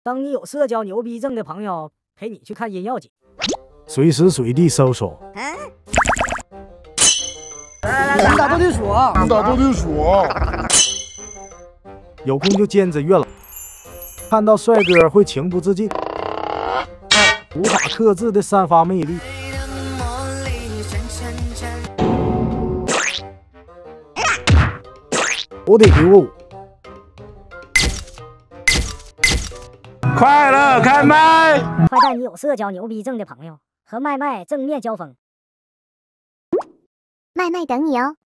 等你有社交牛逼症的朋友陪你去看阴药姐， 随时随地搜索。 来，你打斗地主， 你打斗地主， 有空就见着月老，看到帅哥会情不自禁，无法克制的散发魅力。我得给我舞。 快乐开麦！ 快带你有社交牛逼症的朋友和麦麦正面交锋。 麦麦等你哦。